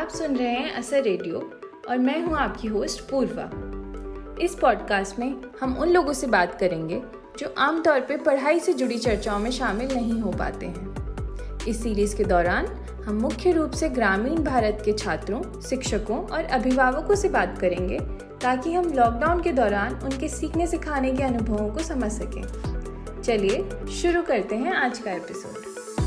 सुन रहे हैं असर रेडियो और मैं हूं आपकी होस्ट पूर्वा। इस पॉडकास्ट में हम उन लोगों से बात करेंगे जो आमतौर पर पढ़ाई से जुड़ी चर्चाओं में शामिल नहीं हो पाते हैं। इस सीरीज के दौरान हम मुख्य रूप से ग्रामीण भारत के छात्रों, शिक्षकों और अभिभावकों से बात करेंगे ताकि हम लॉकडाउन के दौरान उनके सीखने सिखाने के अनुभवों को समझ सकें। चलिए शुरू करते हैं आज का एपिसोड।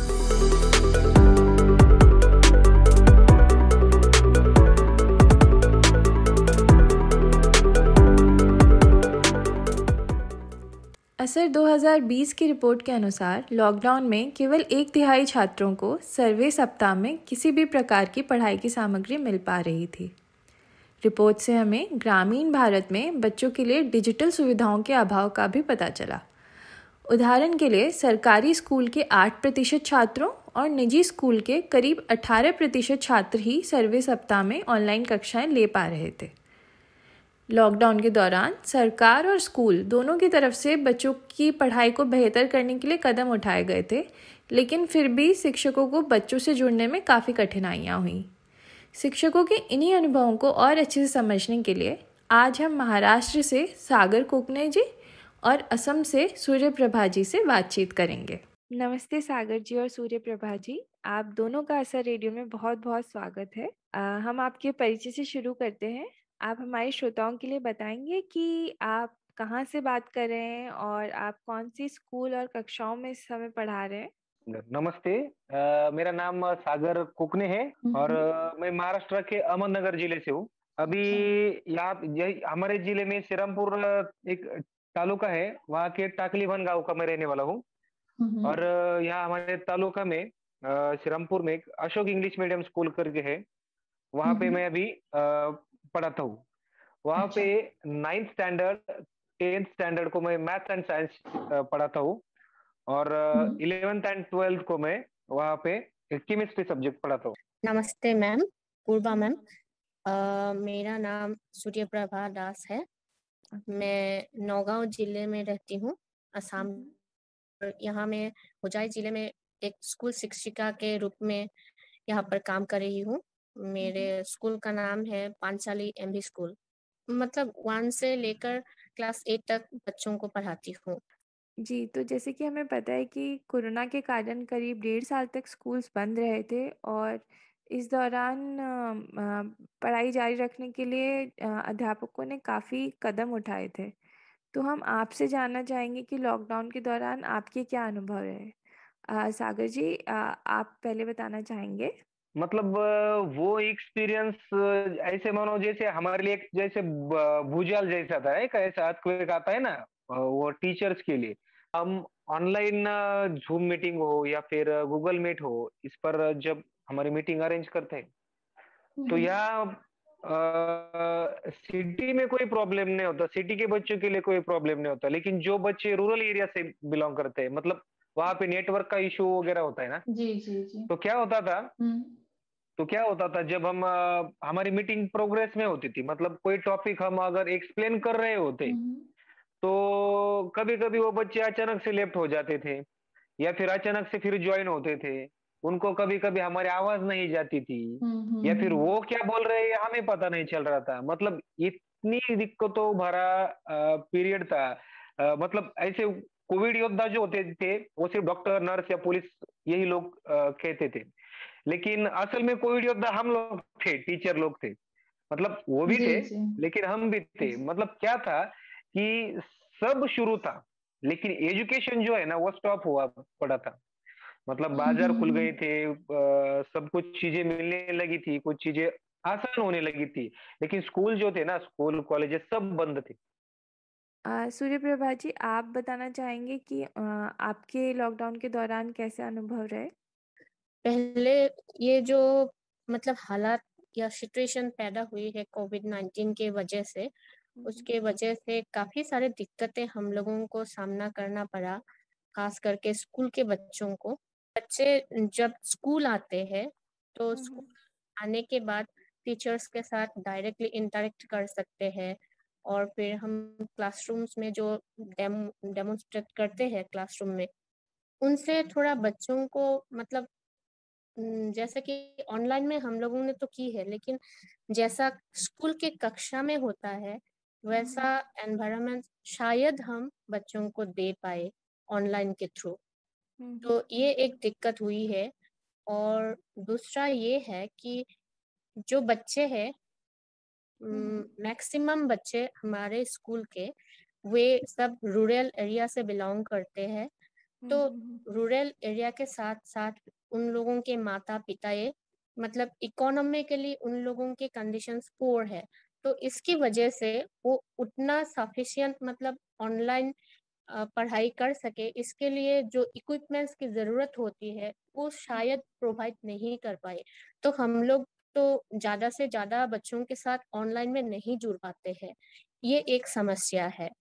असर 2020 की रिपोर्ट के अनुसार लॉकडाउन में केवल 1/3 छात्रों को सर्वे सप्ताह में किसी भी प्रकार की पढ़ाई की सामग्री मिल पा रही थी। रिपोर्ट से हमें ग्रामीण भारत में बच्चों के लिए डिजिटल सुविधाओं के अभाव का भी पता चला। उदाहरण के लिए सरकारी स्कूल के 8% छात्रों और निजी स्कूल के करीब 18% छात्र ही सर्वे सप्ताह में ऑनलाइन कक्षाएं ले पा रहे थे। लॉकडाउन के दौरान सरकार और स्कूल दोनों की तरफ से बच्चों की पढ़ाई को बेहतर करने के लिए कदम उठाए गए थे, लेकिन फिर भी शिक्षकों को बच्चों से जुड़ने में काफ़ी कठिनाइयाँ हुईं। शिक्षकों के इन्हीं अनुभवों को और अच्छे से समझने के लिए आज हम महाराष्ट्र से सागर कोकने जी और असम से सूर्य प्रभा जी से बातचीत करेंगे। नमस्ते सागर जी और सूर्य प्रभा जी, आप दोनों का असर रेडियो में बहुत बहुत स्वागत है। हम आपके परिचय से शुरू करते हैं। आप हमारे श्रोताओं के लिए बताएंगे कि आप कहाँ से बात कर रहे हैं और आप कौन सी स्कूल और कक्षाओं में इस समय पढ़ा रहे हैं। नमस्ते, मेरा नाम सागर कोकने है और मैं महाराष्ट्र के अहमदनगर जिले से हूँ। अभी यहाँ हमारे जिले में श्रीरामपुर एक तालुका है, वहाँ के टाकलीवन गांव का मैं रहने वाला हूँ। और यहाँ हमारे तालुका में श्रीरामपुर में एक अशोक इंग्लिश मीडियम स्कूल करके है, वहाँ पे मैं अभी पढ़ाता हूँ। वहाँ पे 9th स्टैंडर्ड 10th स्टैंडर्ड को मैं मैथ एंड साइंस पढ़ाता हूँ और 11th एंड 12th को मैं वहाँ पे केमिस्ट्री सब्जेक्ट पढ़ाता हूँ। नमस्ते मैम, पूर्वा मैम। मेरा नाम सूर्य प्रभा दास है। मैं नौगांव जिले में रहती हूँ, असम। यहाँ मैं होजाई जिले में एक स्कूल शिक्षिका के रूप में यहाँ पर काम कर रही हूँ। मेरे स्कूल का नाम है पांचाली एमवी स्कूल। मतलब 1 से लेकर क्लास 8 तक बच्चों को पढ़ाती हूँ। जी, तो जैसे कि हमें पता है कि कोरोना के कारण करीब 1.5 साल तक स्कूल्स बंद रहे थे और इस दौरान पढ़ाई जारी रखने के लिए अध्यापकों ने काफ़ी कदम उठाए थे। तो हम आपसे जानना चाहेंगे कि लॉकडाउन के दौरान आपके क्या अनुभव रहे। सागर जी, आप पहले बताना चाहेंगे। मतलब वो एक्सपीरियंस ऐसे मानो जैसे हमारे लिए जैसे भूचाल जैसा था, एक ऐसा अर्थक्वेक आता है ना, वो टीचर्स के लिए। हम ऑनलाइन जूम मीटिंग हो या फिर गूगल मीट हो, इस पर जब हमारी मीटिंग अरेंज करते हैं तो यहाँ सिटी में कोई प्रॉब्लम नहीं होता, सिटी के बच्चों के लिए कोई प्रॉब्लम नहीं होता। लेकिन जो बच्चे रूरल एरिया से बिलोंग करते हैं, मतलब वहां पे नेटवर्क का इशू वगैरह होता है ना। जी जी जी। तो क्या होता था जब हम हमारी मीटिंग प्रोग्रेस में होती थी, मतलब कोई टॉपिक हम अगर एक्सप्लेन कर रहे होते तो कभी कभी वो बच्चे अचानक से लेफ्ट हो जाते थे या फिर अचानक से फिर ज्वाइन होते थे। उनको कभी कभी हमारी आवाज नहीं जाती थी या फिर वो क्या बोल रहे हैं हमें पता नहीं चल रहा था। मतलब इतनी दिक्कतों भरा पीरियड था। मतलब ऐसे कोविड योद्धा जो होते थे वो सिर्फ डॉक्टर, नर्स या पुलिस यही लोग कहते थे, लेकिन असल में कोविड योद्धा हम लोग थे, टीचर लोग थे। मतलब वो भी थे लेकिन हम भी थे। मतलब क्या था कि सब शुरू था लेकिन एजुकेशन जो है ना वो स्टॉप हुआ पड़ा था। मतलब बाजार खुल गए थे, सब कुछ चीजें मिलने लगी थी, कुछ चीजें आसान होने लगी थी, लेकिन स्कूल जो थे ना, स्कूल कॉलेजेस सब बंद थे। सूर्य प्रभा जी, आप बताना चाहेंगे कि आपके लॉकडाउन के दौरान कैसे अनुभव रहे। पहले ये जो मतलब हालात या सिचुएशन पैदा हुई है कोविड-19 के वजह से, उसके वजह से काफी सारे दिक्कतें हम लोगों को सामना करना पड़ा, खास करके स्कूल के बच्चों को। बच्चे जब स्कूल आते हैं तो स्कूल आने के बाद टीचर्स के साथ डायरेक्टली इंटरेक्ट कर सकते हैं और फिर हम क्लासरूम्स में जो डेमोन्स्ट्रेट करते हैं क्लासरूम में, उनसे थोड़ा बच्चों को मतलब जैसे कि ऑनलाइन में हम लोगों ने तो की है, लेकिन जैसा स्कूल के कक्षा में होता है वैसा एनवायरनमेंट शायद हम बच्चों को दे पाए ऑनलाइन के थ्रू। तो ये एक दिक्कत हुई है। और दूसरा ये है कि जो बच्चे हैं, मैक्सिमम बच्चे हमारे स्कूल के वे सब रूरल एरिया से बिलोंग करते हैं। तो रूरल एरिया के साथ साथ उन लोगों के माता पिता ये मतलब इकोनॉमिकली उन लोगों के कंडीशंस पुअर है। तो इसकी वजह से वो उतना सफिशिएंट मतलब ऑनलाइन पढ़ाई कर सके, इसके लिए जो इक्विपमेंट्स की जरूरत होती है वो शायद प्रोवाइड नहीं कर पाए। तो हम लोग तो ज्यादा से ज्यादा बच्चों के साथ ऑनलाइन में नहीं जुड़ पाते हैं। ये एक समस्या है।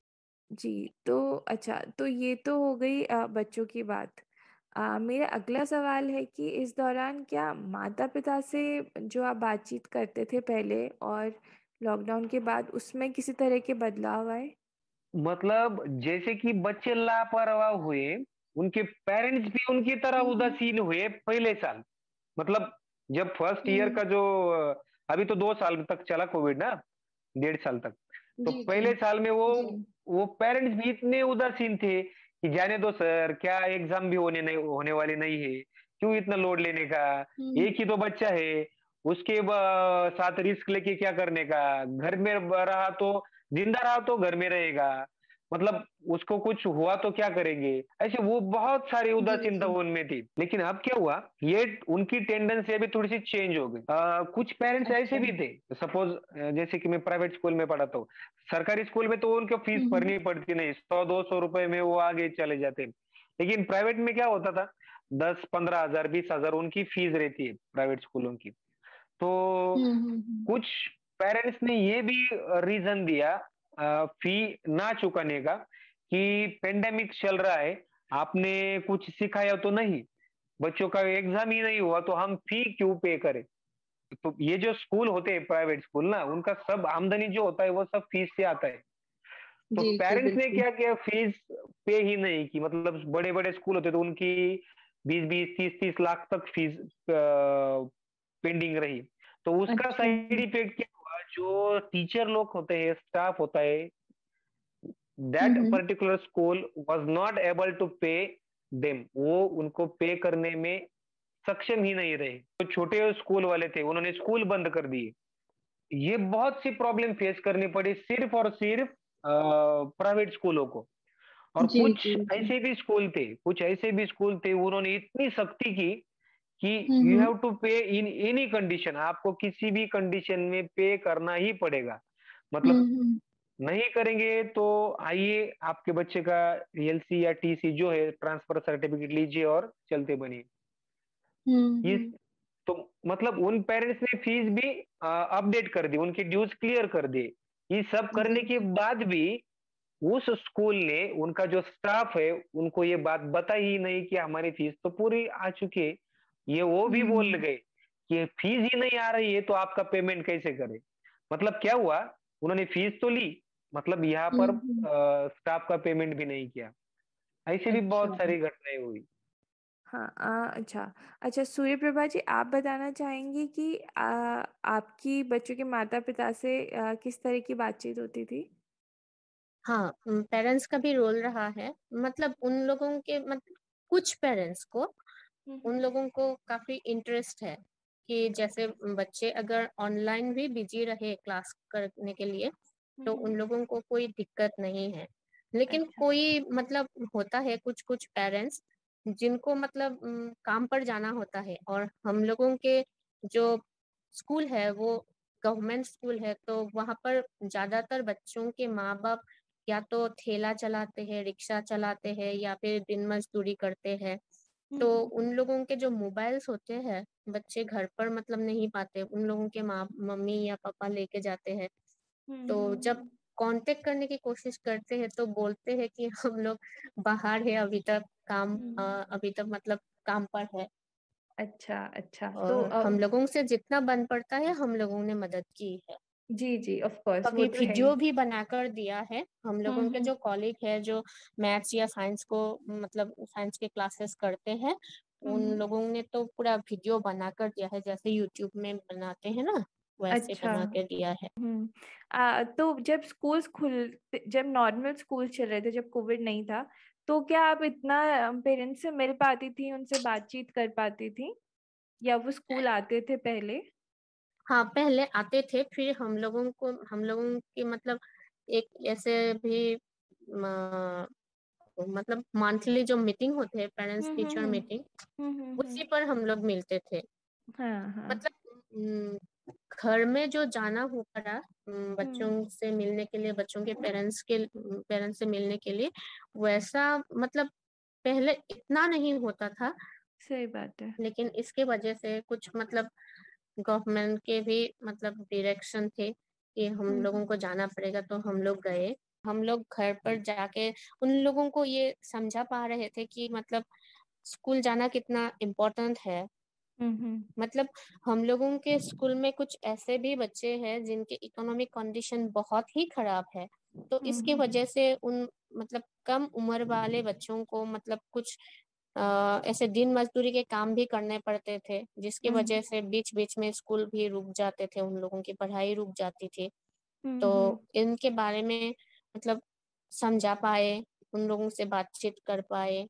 जी, तो अच्छा, तो ये तो हो गई बच्चों की बात। मेरा अगला सवाल है कि इस दौरान क्या माता-पिता से जो आप बातचीत करते थे पहले और लॉकडाउन के बाद उसमें किसी तरह के बदलाव आए? मतलब जैसे कि बच्चे लापरवाह हुए, उनके पेरेंट्स भी उनकी तरह उदासीन हुए पहले साल। मतलब जब फर्स्ट ईयर का जो अभी तो 2 साल तक चला कोविड ना, 1.5 साल तक। तो जी, जी। पहले साल में वो पेरेंट्स भी इतने उदासीन थे कि जाने दो सर, क्या एग्जाम भी होने वाली नहीं है, क्यों इतना लोड लेने का, एक ही तो बच्चा है, उसके साथ रिस्क लेके क्या करने का, घर में रहा तो जिंदा रहा तो घर में रहेगा, मतलब उसको कुछ हुआ तो क्या करेंगे, ऐसे वो बहुत सारी उदासीनता उनमें थी। लेकिन अब क्या हुआ, ये उनकी टेंडेंसी अभी थोड़ी सी चेंज हो गई। कुछ पेरेंट्स ऐसे भी थे, सपोज जैसे कि मैं प्राइवेट स्कूल में पढ़ाता हूँ, सरकारी स्कूल में तो उनको फीस भरनी पड़ती नहीं, 100-200 रुपए में वो आगे चले जाते। लेकिन प्राइवेट में क्या होता था, 10-15 हजार 20 हजार उनकी फीस रहती है प्राइवेट स्कूलों की। तो कुछ पेरेंट्स ने ये भी रीजन दिया फी ना चुकाने का, कि पेंडेमिक चल रहा है, आपने कुछ सिखाया तो नहीं, बच्चों का एग्जाम ही नहीं हुआ तो हम फी क्यों पे करें। तो ये जो स्कूल होते हैं प्राइवेट स्कूल ना, उनका सब आमदनी जो होता है वो सब फीस से आता है। तो जी, जी, पेरेंट्स ने बिल्कुल। क्या किया, फीस पे ही नहीं की। मतलब बड़े बड़े स्कूल होते तो उनकी 20-20 30-30 लाख तक फीस पेंडिंग रही। तो उसका अच्छा। साइड इफेक्ट क्या हुआ, जो टीचर लोग होते हैं, स्टाफ होता है, that particular school was not able to pay them, वो उनको पे करने में सक्षम ही नहीं रहे। तो छोटे स्कूल वाले थे, उन्होंने स्कूल बंद कर दिए। ये बहुत सी प्रॉब्लम फेस करनी पड़ी सिर्फ और सिर्फ प्राइवेट स्कूलों को। और जी, कुछ जी, जी। ऐसे भी स्कूल थे, उन्होंने इतनी सख्ती की कि यू हम्म, हैव टू पे इन एनी कंडीशन, आपको किसी भी कंडीशन में पे करना ही पड़ेगा। मतलब हम्म, नहीं करेंगे तो आइए आपके बच्चे का एलसी या टीसी जो है, ट्रांसफर सर्टिफिकेट लीजिए और चलते बनिए। ये हम्म, तो मतलब उन पेरेंट्स ने फीस भी अपडेट कर दी, उनकी ड्यूज क्लियर कर दी। ये सब जी, करने के जी। बाद भी उस स्कूल ने, उनका जो स्टाफ है, उनको ये बात बताई ही नहीं कि हमारी फीस तो पूरी आ चुकी है। ये वो भी बोल हम्म, गए कि फीस ही नहीं आ रही है तो आपका पेमेंट कैसे करें। मतलब क्या हुआ, उन्होंने फीस तो ली, मतलब यहाँ पर हम्म। स्टाफ का पेमेंट भी नहीं किया। ऐसे भी बहुत अच्छा। सारी घटनाएं हुई। हाँ, अच्छा। अच्छा, सूर्य प्रभा जी, आप बताना चाहेंगी कि आपकी बच्चों के माता पिता से किस तरह की बातचीत होती थी? हाँ, पेरेंट्स का भी रोल रहा है। मतलब उन लोगों के कुछ पेरेंट्स को उन लोगों को काफी इंटरेस्ट है कि जैसे बच्चे अगर ऑनलाइन भी बिजी रहे क्लास करने के लिए तो उन लोगों को कोई दिक्कत नहीं है। लेकिन अच्छा। कोई मतलब होता है कुछ कुछ पेरेंट्स जिनको मतलब काम पर जाना होता है, और हम लोगों के जो स्कूल है वो गवर्नमेंट स्कूल है, तो वहाँ पर ज्यादातर बच्चों के माँ बाप या तो ठेला चलाते हैं, रिक्शा चलाते हैं, या फिर दिन मजदूरी करते हैं। तो उन लोगों के जो मोबाइल्स होते हैं बच्चे घर पर मतलब नहीं पाते, उन लोगों के माँ मम्मी या पापा लेके जाते हैं। तो जब कांटेक्ट करने की कोशिश करते हैं तो बोलते हैं कि हम लोग बाहर है, अभी तक अभी तक मतलब काम पर है। अच्छा, अच्छा। तो और हम लोगों से जितना बन पड़ता है हम लोगों ने मदद की है। जी, जी, ऑफ कोर्स, वो कभी तो है ही। वीडियो भी बनाकर दिया है। हम लोगों के जो कॉलीग है जो मैथ्स या साइंस को मतलब साइंस के क्लासेस करते हैं, उन लोगों ने तो पूरा वीडियो बनाकर दिया है, जैसे यूट्यूब में बनाते हैं ना, वैसे अच्छा। बना के दिया है। तो जब नॉर्मल स्कूल चल रहे थे, जब कोविड नहीं था, तो क्या आप इतना पेरेंट्स से मिल पाती थी, उनसे बातचीत कर पाती थी, या वो स्कूल आते थे पहले? हाँ, पहले आते थे, फिर हम लोगों की मतलब एक ऐसे भी मतलब मंथली जो मीटिंग होते हैं, पेरेंट्स टीचर मीटिंग, उसी पर हम लोग मिलते थे। हाँ, हाँ। मतलब घर में जो जाना हो पड़ा बच्चों से मिलने के लिए, बच्चों के पेरेंट्स से मिलने के लिए, वैसा मतलब पहले इतना नहीं होता था। सही बात है। लेकिन इसके वजह से कुछ मतलब गवर्नमेंट के भी मतलब डायरेक्शन थे कि हम लोगों को जाना पड़ेगा, तो हम लोग गए। हम लोग घर पर जाके उन लोगों को ये समझा पा रहे थे कि मतलब स्कूल जाना कितना इम्पोर्टेंट है। मतलब हम लोगों के स्कूल में कुछ ऐसे भी बच्चे हैं जिनके इकोनॉमिक कंडीशन बहुत ही खराब है, तो इसकी वजह से उन मतलब कम उम्र वाले बच्चों को मतलब कुछ ऐसे दिन मजदूरी के काम भी करने पड़ते थे, जिसकी वजह से बीच बीच में स्कूल भी रुक जाते थे, उन लोगों की पढ़ाई रुक जाती थी। तो इनके बारे में मतलब समझा पाए, उन लोगों से बातचीत कर पाए,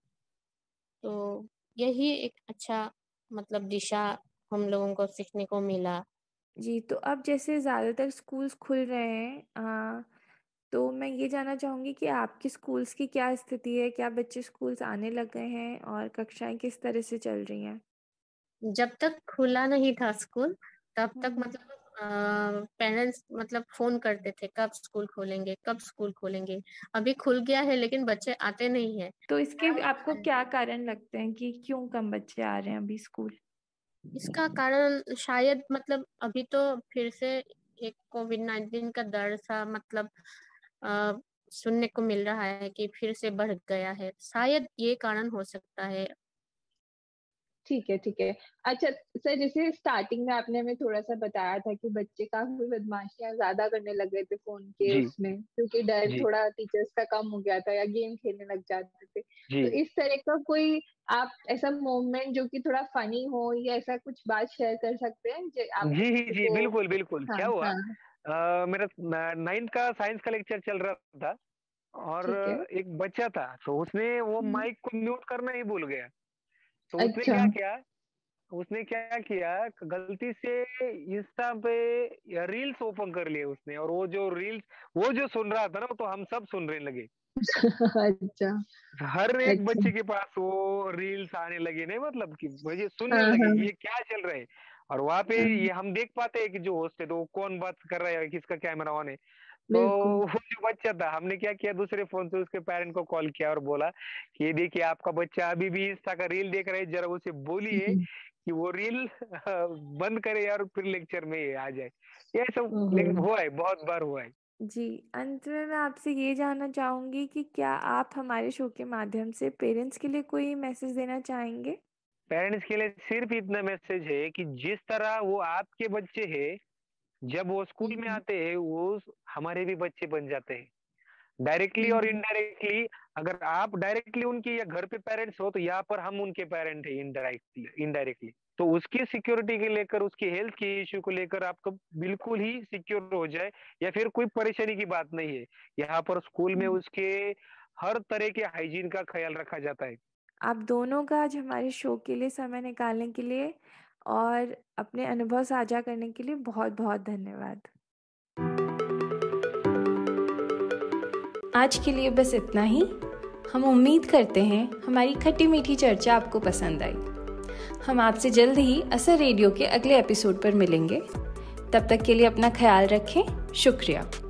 तो यही एक अच्छा मतलब दिशा हम लोगों को सीखने को मिला। जी, तो अब जैसे ज़्यादातर स्कूल्स खुल रहे हैं, तो मैं ये जानना चाहूँगी कि आपके स्कूल्स की क्या स्थिति है? क्या बच्चे स्कूल्स आने लग गए हैं और कक्षाएँ किस तरह से चल रही हैं? जब तक खुला नहीं था स्कूल, तब तक मतलब पेरेंट्स मतलब फोन करते थे, कब स्कूल खोलेंगे, कब स्कूल खोलेंगे। अभी खुल गया है लेकिन बच्चे आते नहीं है। तो इसके आपको क्या कारण लगते हैं कि क्यों कम बच्चे आ रहे हैं अभी स्कूल? इसका कारण शायद मतलब अभी तो फिर से एक कोविड-19 का डर सा मतलब अ, सुनने को मिल रहा है कि फिर से बढ़ गया है, शायद ये कारण हो सकता है। ठीक है, ठीक है। अच्छा सर, जैसे स्टार्टिंग में आपने हमें थोड़ा-सा बताया था कि बच्चे काफ़ी बदमाशियाँ ज़्यादा करने लग गए थे फ़ोन के जी, उसमें, क्योंकि डर जी, थोड़ा टीचर्स का कम हो गया था या गेम खेलने लग जाते थे। जी। तो इस तरह का कोई आप ऐसा मोमेंट जो कि थोड़ा फ़नी हो या ऐसा कुछ बात शेयर कर सकते हैं जो जी, आपने जी, किसी जी, को? बिल्कुल, बिल्कुल। हाँ, क्या हुआ हाँ, मेरा 9th का साइंस का लेक्चर चल रहा था और ठीक है। एक बच्चा था, तो उसने वो हुँ, माइक को म्यूट करना ही भूल गया। तो अच्छा। उसने क्या किया, गलती से इंस्टा पे या रील्स ओपन कर लिए उसने, और वो जो सुन रहा था ना, वो तो हम सब सुनने लगे। अच्छा, हर एक अच्छा। बच्चे के पास वो रील्स आने लगे, नहीं मतलब कि मुझे सुनने हाँ, लगे कि हाँ, ये क्या चल रहा है। और वहां पे हाँ, ये हम देख पाते हैं कि जो होस्ट है तो वो कौन बात कर रहा है, किसका कैमरा ऑन है। तो बिल्कुल। वो जो बच्चा था, हमने क्या किया, दूसरे फोन से उसके पेरेंट को कॉल किया और बोला कि ये देखिए आपका बच्चा अभी भी इंस्टा का रील देख रहा है, जरा उसे बोलिए कि वो रील बंद करे और फिर लेक्चर में आ जाए। ये सब ओहो! हुआ है, बहुत बार हुआ है। जी, अंत में मैं आपसे ये जानना चाहूँगी कि क्या आप हमारे शो के माध्यम से पेरेंट्स के लिए कोई मैसेज देना चाहेंगे? पेरेंट्स के लिए सिर्फ इतना मैसेज है कि जिस तरह वो आपके बच्चे हैं, जब वो हुँ, स्कूल में हुँ, आते हैं, वो हमारे भी बच्चे बन जाते हैं, डायरेक्टली और हुँ, इनडायरेक्टली। अगर आप डायरेक्टली उनके या घर पे पेरेंट्स हो, तो यहाँ पर हम उनके पेरेंट हैं इनडायरेक्टली इनडायरेक्टली। तो उसकी सिक्योरिटी के लेकर, उसकी हेल्थ के इश्यू को लेकर आपको बिल्कुल ही सिक्योर हो जाए, या फिर कोई परेशानी की बात नहीं है। यहाँ पर स्कूल में हुँ। उसके हर तरह के हाइजीन का ख्याल रखा जाता है। आप दोनों का आज हमारे शो के लिए समय निकालने के लिए और अपने अनुभव साझा करने के लिए बहुत-बहुत धन्यवाद। आज के लिए बस इतना ही। हम उम्मीद करते हैं हमारी खट्टी-मीठी चर्चा आपको पसंद आई। हम आपसे जल्द ही असर रेडियो के अगले एपिसोड पर मिलेंगे। तब तक के लिए अपना ख्याल रखें। शुक्रिया।